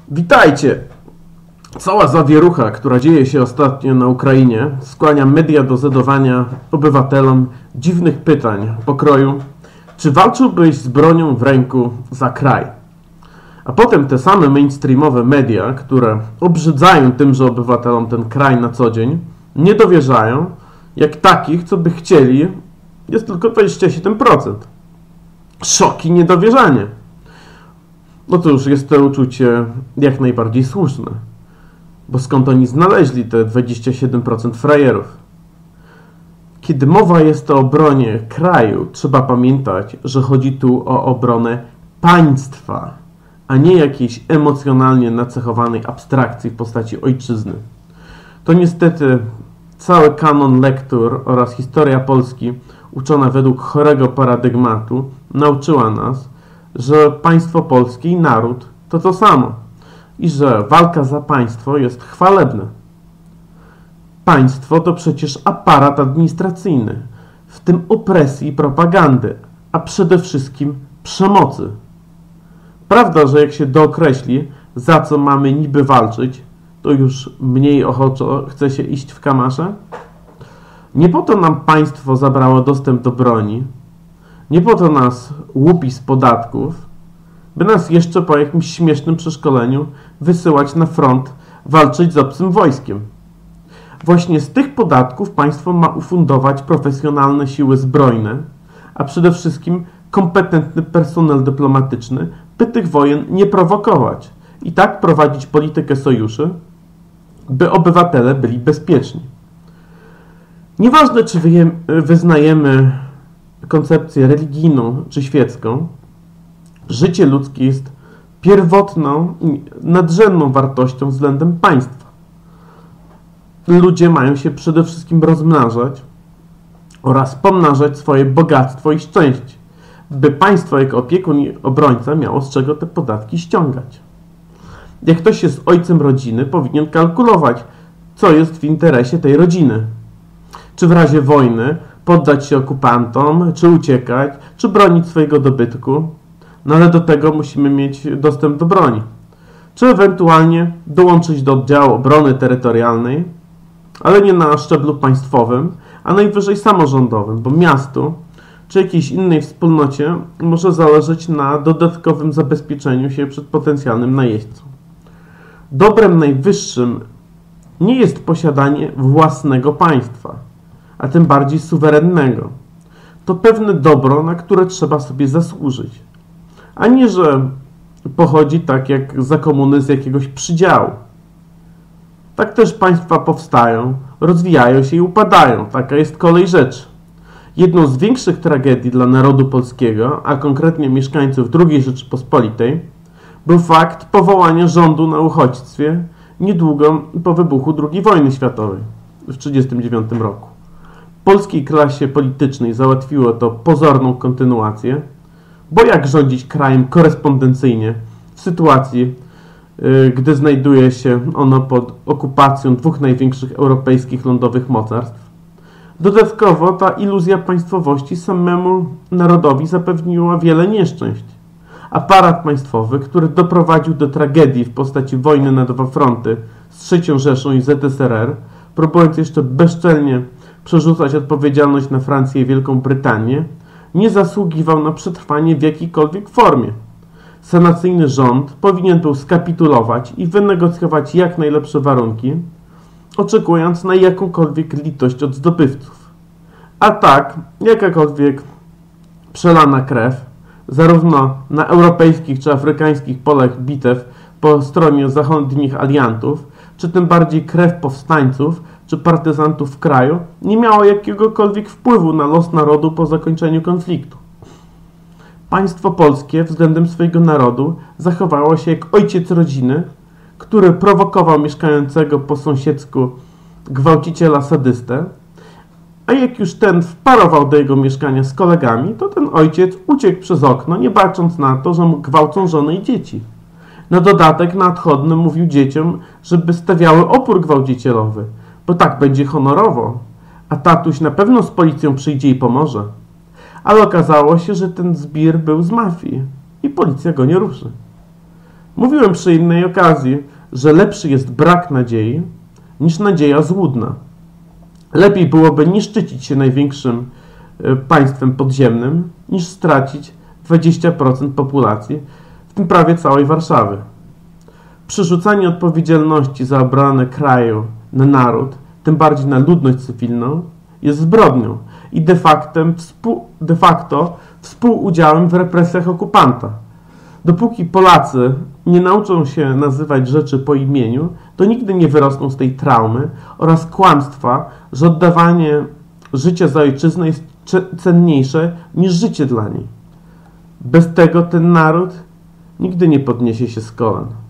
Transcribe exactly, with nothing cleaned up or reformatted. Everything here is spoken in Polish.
Witajcie! Cała zawierucha, która dzieje się ostatnio na Ukrainie, skłania media do zadawania obywatelom dziwnych pytań pokroju: czy walczyłbyś z bronią w ręku za kraj? A potem te same mainstreamowe media, które obrzydzają tymże obywatelom ten kraj na co dzień, nie dowierzają, jak takich, co by chcieli, jest tylko dwadzieścia siedem procent. Szok i niedowierzanie. No cóż, jest to uczucie jak najbardziej słuszne. Bo skąd oni znaleźli te dwadzieścia siedem procent frajerów? Kiedy mowa jest o obronie kraju, trzeba pamiętać, że chodzi tu o obronę państwa, a nie jakiejś emocjonalnie nacechowanej abstrakcji w postaci ojczyzny. To niestety cały kanon lektur oraz historia Polski uczona według chorego paradygmatu nauczyła nas, że państwo polskie i naród to to samo i że walka za państwo jest chwalebna. Państwo to przecież aparat administracyjny, w tym opresji i propagandy, a przede wszystkim przemocy. Prawda, że jak się dookreśli, za co mamy niby walczyć, to już mniej ochoczo chce się iść w kamasze? Nie po to nam państwo zabrało dostęp do broni, nie po to nas łupi z podatków, by nas jeszcze po jakimś śmiesznym przeszkoleniu wysyłać na front walczyć z obcym wojskiem. Właśnie z tych podatków państwo ma ufundować profesjonalne siły zbrojne, a przede wszystkim kompetentny personel dyplomatyczny, by tych wojen nie prowokować i tak prowadzić politykę sojuszy, by obywatele byli bezpieczni. Nieważne, czy wyznajemy koncepcję religijną czy świecką, życie ludzkie jest pierwotną, nadrzędną wartością względem państwa. Ludzie mają się przede wszystkim rozmnażać oraz pomnażać swoje bogactwo i szczęście, by państwo jako opiekun i obrońca miało z czego te podatki ściągać. Jak ktoś jest ojcem rodziny, powinien kalkulować, co jest w interesie tej rodziny. Czy w razie wojny poddać się okupantom, czy uciekać, czy bronić swojego dobytku. No ale do tego musimy mieć dostęp do broni. Czy ewentualnie dołączyć do oddziału obrony terytorialnej, ale nie na szczeblu państwowym, a najwyżej samorządowym, bo miastu czy jakiejś innej wspólnocie może zależeć na dodatkowym zabezpieczeniu się przed potencjalnym najeźdźcą. Dobrem najwyższym nie jest posiadanie własnego państwa, a tym bardziej suwerennego. To pewne dobro, na które trzeba sobie zasłużyć, a nie, że pochodzi tak jak za komuny z jakiegoś przydziału. Tak też państwa powstają, rozwijają się i upadają. Taka jest kolej rzeczy. Jedną z większych tragedii dla narodu polskiego, a konkretnie mieszkańców drugiej Rzeczypospolitej, był fakt powołania rządu na uchodźstwie niedługo po wybuchu drugiej wojny światowej w tysiąc dziewięćset trzydziestym dziewiątym roku. Polskiej klasie politycznej załatwiło to pozorną kontynuację, bo jak rządzić krajem korespondencyjnie w sytuacji, yy, gdy znajduje się ono pod okupacją dwóch największych europejskich lądowych mocarstw. Dodatkowo ta iluzja państwowości samemu narodowi zapewniła wiele nieszczęść. Aparat państwowy, który doprowadził do tragedii w postaci wojny na dwa fronty z trzecią Rzeszą i Z S R R, próbując jeszcze bezczelnie przerzucać odpowiedzialność na Francję i Wielką Brytanię, nie zasługiwał na przetrwanie w jakiejkolwiek formie. Sanacyjny rząd powinien był skapitulować i wynegocjować jak najlepsze warunki, oczekując na jakąkolwiek litość od zdobywców. A tak, jakakolwiek przelana krew, zarówno na europejskich czy afrykańskich polach bitew po stronie zachodnich aliantów, czy tym bardziej krew powstańców czy partyzantów w kraju, nie miało jakiegokolwiek wpływu na los narodu po zakończeniu konfliktu. Państwo polskie względem swojego narodu zachowało się jak ojciec rodziny, który prowokował mieszkającego po sąsiedzku gwałciciela sadystę, a jak już ten wparował do jego mieszkania z kolegami, to ten ojciec uciekł przez okno, nie bacząc na to, że mu gwałcą żonę i dzieci. Na dodatek na odchodnym mówił dzieciom, żeby stawiały opór gwałcicielowy, bo tak będzie honorowo, a tatuś na pewno z policją przyjdzie i pomoże. Ale okazało się, że ten zbir był z mafii i policja go nie ruszy. Mówiłem przy innej okazji, że lepszy jest brak nadziei niż nadzieja złudna. Lepiej byłoby nie szczycić się największym państwem podziemnym, niż stracić dwadzieścia procent populacji, w tym prawie całej Warszawy. Przerzucanie odpowiedzialności za obronę kraju na naród, tym bardziej na ludność cywilną, jest zbrodnią i de, factem, de facto współudziałem w represjach okupanta. Dopóki Polacy nie nauczą się nazywać rzeczy po imieniu, to nigdy nie wyrosną z tej traumy oraz kłamstwa, że oddawanie życia za ojczyznę jest cenniejsze niż życie dla niej. Bez tego ten naród nigdy nie podniesie się z kolan.